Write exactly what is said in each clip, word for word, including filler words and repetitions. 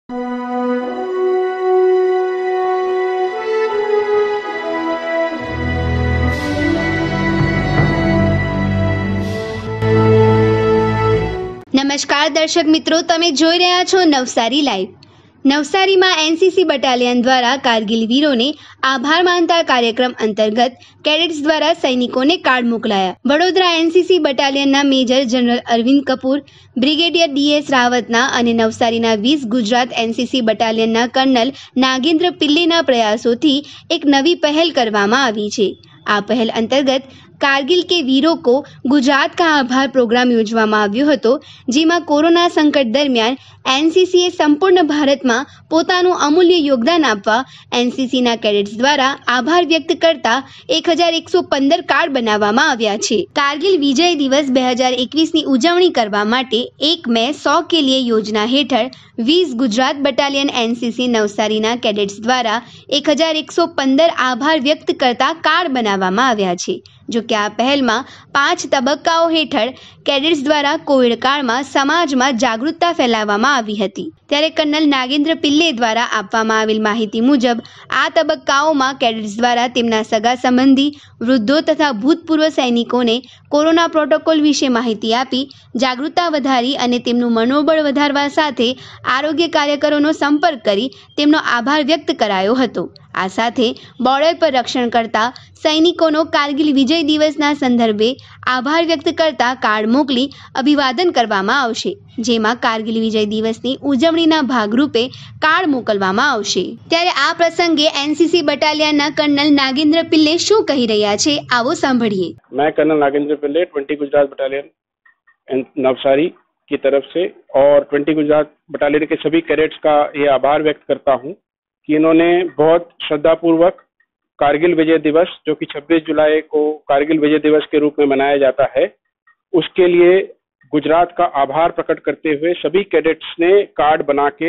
નમસ્કાર દર્શક મિત્રો, તમે જોઈ રહ્યા છો નવસારી લાઈવ। નવસારીમાં એનસીસી બટાલિયન દ્વારા કારગિલ વીરોને આભાર માનતા કાર્યક્રમ અંતર્ગત કેડેટ્સ દ્વારા સૈનિકોને કાર્ડ મોકલાયા। વડોદરા એનસીસી બટાલિયનના major general Arvind Kapoor, brigadier DS રાવતના અને નવસારીના વીસ ગુજરાત એનસીસી બટાલિયનના કર્નલ નાગેન્દ્ર પિલ્લેના પ્રયાસોથી એક નવી પહેલ કરવામાં આવી છે। આ પહેલ અંતર્ગત कारगिल के वीरों को गुजरात का आभार प्रोग्राम योजવામાં આવ્યો હતો, જેમાં કોરોના સંકટ દરમિયાન એનસીસીએ સંપૂર્ણ ભારતમાં પોતાનું અમૂલ્ય યોગદાન આપવા એનસીસીના કેડેટ્સ દ્વારા આભાર વ્યક્ત કરતા એક હજાર એકસો પંદર કાર્ડ બનાવવામાં આવ્યા છે। કારગિલ વિજય દિવસ બે હજાર એકવીસની ઉજવણી કરવા માટે એક મે સો કે લીએ યોજના હેઠળ વીસ ગુજરાત બટાલિયન એનસીસી નવસારીના કેડેટ્સ દ્વારા એક હજાર એકસો પંદર આભાર વ્યક્ત કરતા કાર્ડ બનાવવામાં આવ્યા છે। જો કે આ પહેલમાં પાંચ તબક્કાઓ હેઠળ કેડેટ્સ દ્વારા કોવિડ કાળમાં સમાજમાં જાગૃતતા ફેલાવવામાં આવી હતી। ત્યારે કર્નલ નાગેન્દ્ર પિલ્લે દ્વારા આપવામાં આવેલ માહિતી મુજબ આ તબક્કાઓમાં કેડેટ્સ દ્વારા તેમના સગા સંબંધી, વૃદ્ધો તથા ભૂતપૂર્વ સૈનિકોને કોરોના પ્રોટોકોલ વિશે માહિતી આપી જાગૃતતા વધારી અને તેમનું મનોબળ વધારવા સાથે આરોગ્ય કાર્યકરોનો સંપર્ક કરી તેમનો આભાર વ્યક્ત કરાયો હતો। આ સાથે બોર્ડર પર રક્ષણ કરતા સૈનિકોનો કારગિલ વિજય દિવસના સંદર્ભે આભાર વ્યક્ત કરતા કાર્ડ મોકલી અભિવાદન કરવામાં આવશે, જેમાં કારગિલ વિજય દિવસની ઉજવણીના ભાગરૂપે કાર્ડ મોકલવામાં આવશે। ત્યારે આ પ્રસંગે એનસીસી બટાલિયનના કર્નલ નાગેન્દ્ર પિલ્લે શું કહી રહ્યા છે, આવો સાંભળીએ। मैं colonel Nagendra Pillay twenty Gujarat battalion Navsari की तरफ से और ट्वेंटी गुजरात बटालियन के सभी कैडेट्स का ये आभार व्यक्त करता हूँ कि इन्होंने बहुत श्रद्धापूर्वक कारगिल विजय दिवस, जो कि छब्बीस जुलाई को कारगिल विजय दिवस के रूप में मनाया जाता है, उसके लिए गुजरात का आभार प्रकट करते हुए सभी कैडेट्स ने कार्ड बना के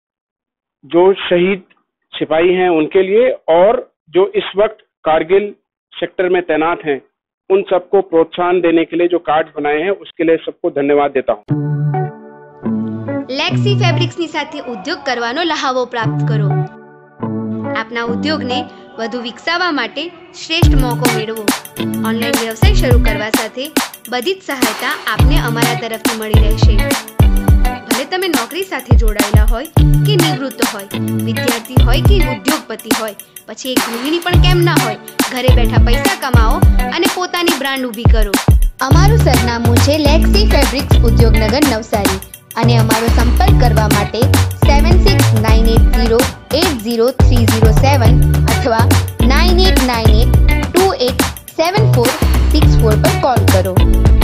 जो शहीद सिपाही हैं उनके लिए और जो इस वक्त कारगिल सेक्टर में तैनात हैं उन सबको प्रोत्साहन देने के लिए जो कार्ड बनाए हैं उसके लिए सबको धन्यवाद देता हूँ। લેક્સી ફેબ્રિક્સની સાથે ઉદ્યોગ કરવાનો લહાવો પ્રાપ્ત કરો। આપના ઉદ્યોગને વધુ વિકસાવવા માટે શ્રેષ્ઠ મોકો મેળવો। ઓનલાઈન વ્યવસાય શરૂ કરવા સાથે બધી જ સહાયતા આપને અમારા તરફથી મળી રહેશે। ભલે તમે નોકરી સાથે જોડાયેલા હોય કે નિવૃત્ત હોય, વિદ્યાર્થી હોય કે ઉદ્યોગપતિ હોય, પછી એક ગૃહિણી પણ કેમ ના હોય, ઘરે બેઠા પૈસા કમાઓ અને પોતાની બ્રાન્ડ ઊભી કરો। અમારું સરનામું છે લેક્સી ફેબ્રિક્સ ઉદ્યોગનગર નવસારી અને અમારો સંપર્ક કરવા માટે seven six nine eight zero eight zero three zero seven અથવા nine eight nine eight two eight seven four six four પર કોલ કરો।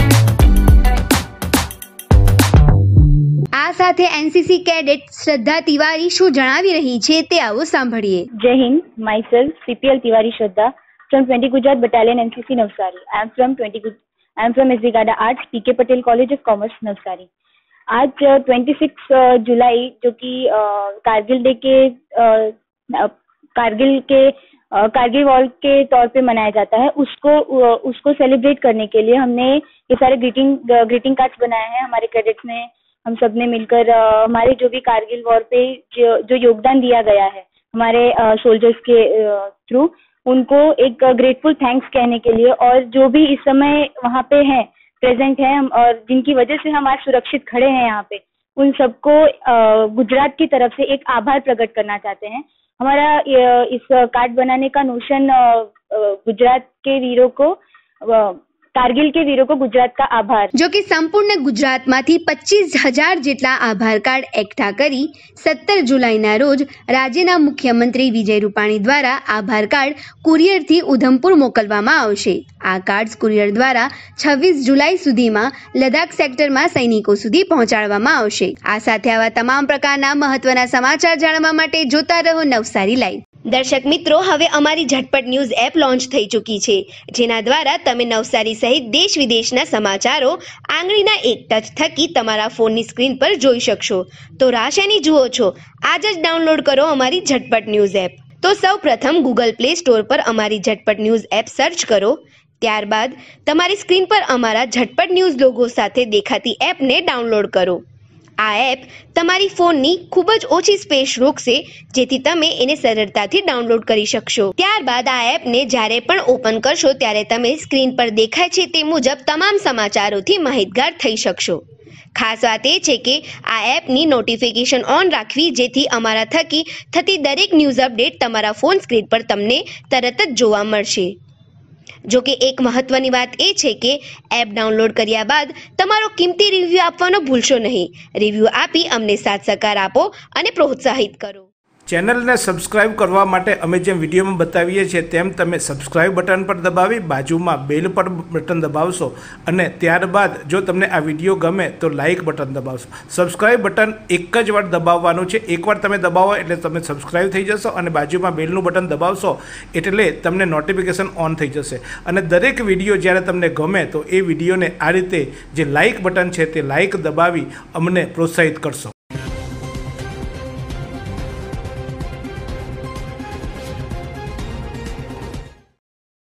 આ સાથે એનસીસી કેડેટ શ્રદ્ધા તિવારી શું જણાવી રહી છે તે આવો સાંભળીએ। Jai Hind, myself CPL Tiwari Shraddha from twenty Gujarat battalion NCC Navsari. I am from twenty I am from SD Garda arts, PK Patel college of commerce Navsari. आज ट्वेंटी सिक्स जुलाई जो कि कारगिल डे के कारगिल के कारगिल वॉर के तौर पे मनाया जाता है, उसको उसको सेलिब्रेट करने के लिए हमने ये सारे ग्रीटिंग ग्रीटिंग कार्ड्स बनाए हैं। हमारे कैडेट्स ने, हम सब ने मिलकर हमारे जो भी कारगिल वॉर पे जो, जो योगदान दिया गया है हमारे सोल्जर्स के थ्रू, उनको एक ग्रेटफुल थैंक्स कहने के लिए और जो भी इस समय वहाँ पे हैं, प्रेजेंट हैं और जिनकी वजह से हम आज सुरक्षित खड़े हैं यहाँ पे, उन सबको गुजरात की तरफ से एक आभार प्रकट करना चाहते हैं। हमारा इस कार्ड बनाने का नोशन गुजरात के वीरों को कारगिल के वीरों को गुजरात का आभार। जो कि संपूर्ण गुजरातમાંથી પચીસ હજાર જેટલા આભાર કાર્ડ એકઠા કરી સત્તર જુલાઈના રોજ રાજ્યના મુખ્યમંત્રી વિજય રૂપાણી દ્વારા આભાર કાર્ડ કુરિયરથી ઉધમપુર મોકલવામાં આવશે। આ કાર્ડ્સ કુરિયર દ્વારા છવ્વીસ જુલાઈ સુધીમાં લદ્દાખ સેક્ટરમાં સૈનિકો સુધી પહોંચાડવામાં આવશે। આ સાથે આવા તમામ પ્રકારના મહત્વના સમાચાર જાણવા માટે જોતા રહો નવસારી લાઈવ। દર્શક મિત્રો, હવે અમારી ઝટપટ ન્યૂઝ એપ લોન્ચ થઈ ચૂકી છે, જેના દ્વારા તમે નવસારી સહિત દેશ વિદેશના સમાચારો આંગળીના એક ટચ થકી તમારા ફોનની સ્ક્રીન પર જોઈ શકશો। તો રાહ શેની જુઓ છો? આજ જ ડાઉનલોડ કરો અમારી ઝટપટ ન્યૂઝ એપ। તો સૌ પ્રથમ ગૂગલ પ્લે સ્ટોર પર અમારી ઝટપટ ન્યૂઝ એપ સર્ચ કરો, ત્યારબાદ તમારી સ્ક્રીન પર અમારા ઝટપટ ન્યૂઝ લોગો સાથે દેખાતી એપને ડાઉનલોડ કરો। આ એપ તમારી ફોનની ખૂબ જ ઓછી સ્પેસ રોકશે, જેથી તમે એને સરળતાથી ડાઉનલોડ કરી શકશો. ત્યારબાદ આ એપને જ્યારે પણ ઓપન કરશો ત્યારે તમે સ્ક્રીન પર દેખાય છે તે મુજબ તમામ સમાચારોથી માહિતગાર થઈ શકશો. ખાસ વાત એ છે કે આ એપની નોટિફિકેશન ઓન રાખવી, જેથી અમારા થકી થતી દરેક ન્યૂઝ અપડેટ તમારા ફોન સ્ક્રીન પર તમને તરત જ જોવા મળશે. જો કે એક મહત્વની વાત એ છે કે એપ ડાઉનલોડ કર્યા બાદ તમારો કિંમતી રિવ્યૂ આપવાનો ભૂલશો નહીં. રિવ્યૂ આપી અમને સાથ સહકાર આપો અને પ્રોત્સાહિત કરો. ચેનલને સબસ્ક્રાઇબ કરવા માટે અમે જેમ વિડીયોમાં બતાવીએ છીએ તેમ તમે સબસ્ક્રાઇબ બટન પર દબાવી બાજુમાં બેલ પર બટન દબાવશો અને ત્યારબાદ જો તમને આ વિડીયો ગમે તો લાઇક બટન દબાવશો. સબસ્ક્રાઇબ બટન એક જ વાર દબાવવાનું છે. એકવાર તમે દબાવો એટલે તમે સબસ્ક્રાઇબ થઈ જશો અને બાજુમાં બેલનું બટન દબાવશો એટલે તમને નોટિફિકેશન ઓન થઈ જશે. અને દરેક વિડીયો જ્યારે તમને ગમે તો એ વિડીયોને આ રીતે જે લાઇક બટન છે તે લાઇક દબાવી અમને પ્રોત્સાહિત કરશો.